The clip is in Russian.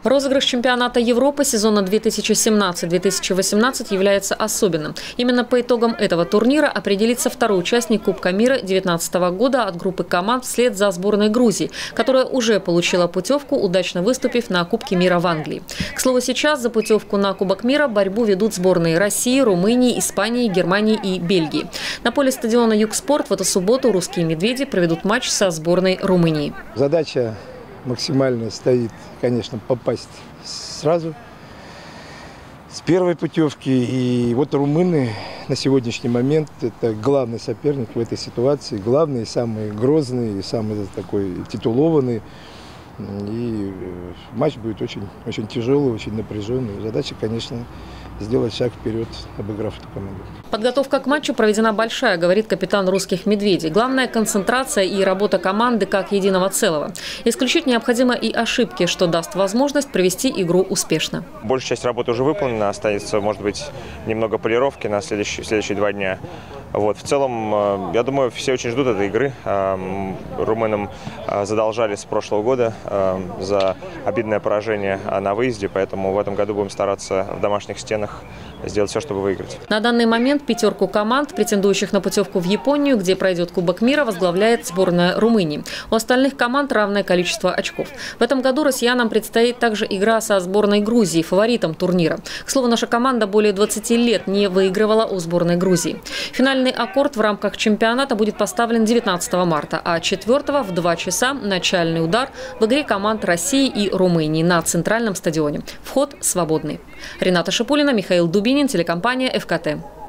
Розыгрыш чемпионата Европы сезона 2017-2018 является особенным. Именно по итогам этого турнира определится второй участник Кубка мира 2019 года от группы команд вслед за сборной Грузии, которая уже получила путевку, удачно выступив на Кубке мира в Англии. К слову, сейчас за путевку на Кубок мира борьбу ведут сборные России, Румынии, Испании, Германии и Бельгии. На поле стадиона «Югспорт» в эту субботу русские «Медведи» проведут матч со сборной Румынии. Задача максимально стоит, конечно, попасть сразу с первой путевки. И вот румыны на сегодняшний момент – это главный соперник в этой ситуации. Главный, самый грозный, самый такой титулованный. И матч будет очень тяжелый, очень напряженный. Задача, конечно, сделать шаг вперед, обыграв эту команду. Подготовка к матчу проведена большая, говорит капитан русских «Медведей». Главная концентрация и работа команды как единого целого. Исключить необходимо и ошибки, что даст возможность провести игру успешно. Большая часть работы уже выполнена, останется, может быть, немного полировки на следующие 2 дня. Вот. В целом, я думаю, все очень ждут этой игры. Румынам задолжали с прошлого года за обидное поражение на выезде, поэтому в этом году будем стараться в домашних стенах сделать все, чтобы выиграть. На данный момент пятерку команд, претендующих на путевку в Японию, где пройдет Кубок мира, возглавляет сборная Румынии. У остальных команд равное количество очков. В этом году россиянам предстоит также игра со сборной Грузии, фаворитом турнира. К слову, наша команда более 20 лет не выигрывала у сборной Грузии. Финальный аккорд в рамках чемпионата будет поставлен 19 марта, а 4 в 2 часа начальный удар в игре команд России и Румынии на центральном стадионе. Вход свободный. Рената Шипулина, Михаил Дубинин, телекомпания ФКТ.